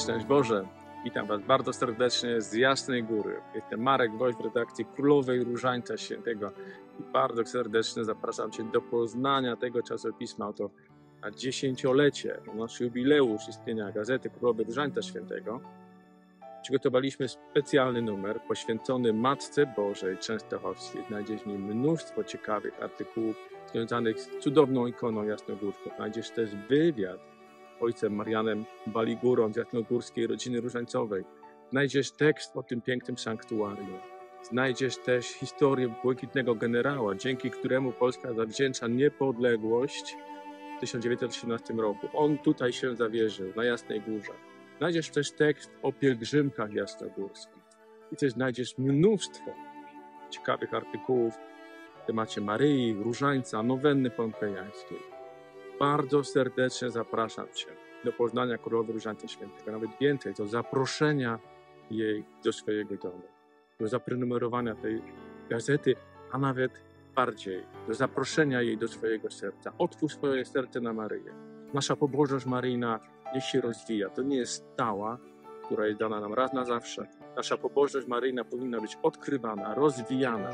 Szczęść Boże! Witam Was bardzo serdecznie z Jasnej Góry. Jestem Marek Woś w redakcji Królowej Różańca Świętego i bardzo serdecznie zapraszam Cię do poznania tego czasopisma. Oto na 10-lecie, nasz jubileusz istnienia Gazety Królowej Różańca Świętego, przygotowaliśmy specjalny numer poświęcony Matce Bożej Częstochowskiej. Znajdziesz w nim mnóstwo ciekawych artykułów związanych z cudowną ikoną jasnogórską. Znajdziesz też wywiad z ojcem Marianem Baligurą z jasnogórskiej rodziny różańcowej. Znajdziesz tekst o tym pięknym sanktuarium. Znajdziesz też historię błękitnego generała, dzięki któremu Polska zawdzięcza niepodległość w 1918 roku. On tutaj się zawierzył, na Jasnej Górze. Znajdziesz też tekst o pielgrzymkach jasnogórskich. I też znajdziesz mnóstwo ciekawych artykułów w temacie Maryi, Różańca, nowenny pompejańskiej. Bardzo serdecznie zapraszam Cię do poznania Królowej Różańca Świętego, nawet więcej, do zaproszenia jej do swojego domu, do zaprenumerowania tej gazety, a nawet bardziej, do zaproszenia jej do swojego serca. Otwórz swoje serce na Maryję. Nasza pobożność maryjna niech się rozwija. To nie jest stała, która jest dana nam raz na zawsze. Nasza pobożność maryjna powinna być odkrywana, rozwijana.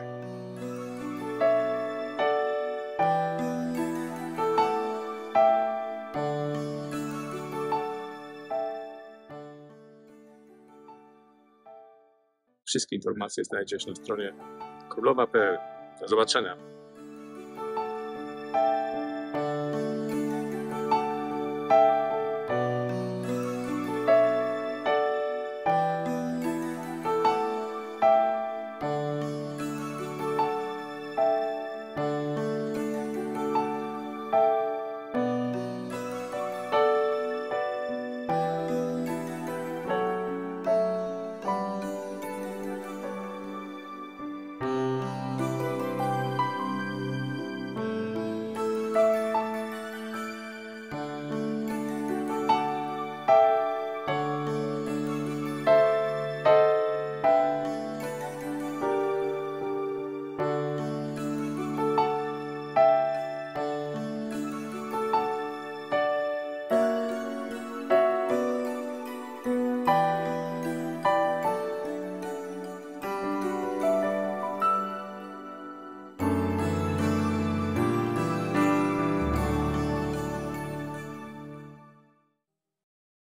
Wszystkie informacje znajdziesz na stronie królowa.pl. Do zobaczenia.